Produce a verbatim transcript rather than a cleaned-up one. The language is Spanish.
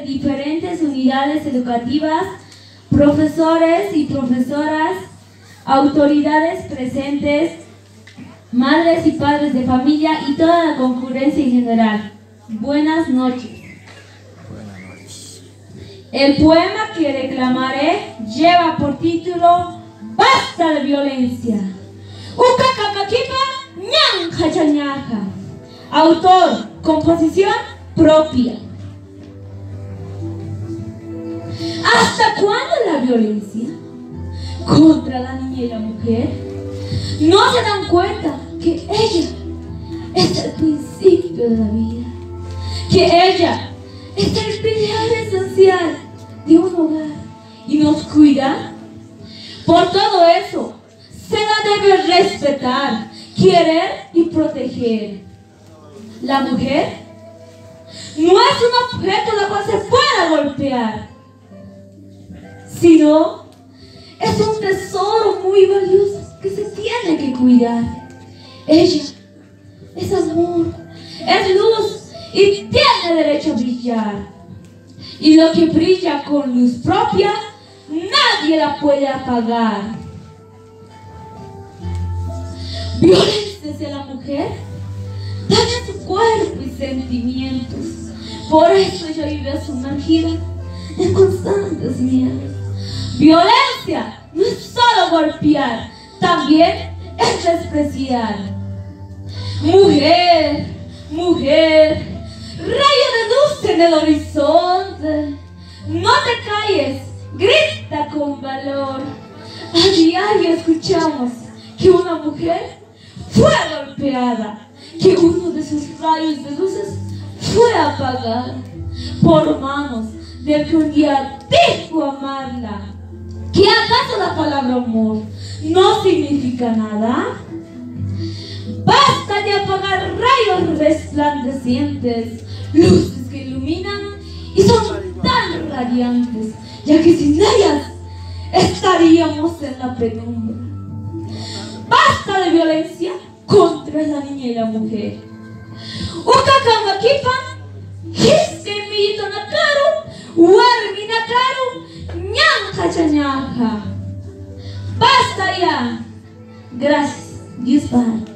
de diferentes unidades educativas, profesores y profesoras, autoridades presentes, madres y padres de familia y toda la concurrencia en general. Buenas noches. Buenas noches. El poema que declamaré lleva por título Basta de violencia. Ukakamakipa ñanja chañaja. Autor, composición propia. ¿Hasta cuándo la violencia contra la niña y la mujer? ¿No se dan cuenta que ella es el principio de la vida? Que ella es el pilar esencial de un hogar y nos cuida. Por todo eso, se la debe respetar, querer y proteger. La mujer no es un objeto al cual se pueda golpear, sino es un tesoro muy valioso que se tiene que cuidar. Ella es amor, es luz y tiene derecho a brillar. Y lo que brilla con luz propia, nadie la puede apagar. Violencia hacia la mujer daña su cuerpo y sentimientos. Por eso ella vive sumergida en constantes miedos. Violencia no es solo golpear, también es despreciar. Mujer, mujer, rayo de luz en el horizonte, no te calles, grita con valor. A diario escuchamos que una mujer fue golpeada, que uno de sus rayos de luces fue apagado por manos del que un día dijo amarla. ¿Qué acaso la palabra amor no significa nada? Basta de apagar rayos resplandecientes, luces que iluminan y son tan radiantes, ya que sin ellas estaríamos en la penumbra. Basta de violencia contra la niña y la mujer. Ukakamakipan, hiske mito nakaru, warmi nakaru, ñanja chañaja. Basta ya. Gracias. Dios para.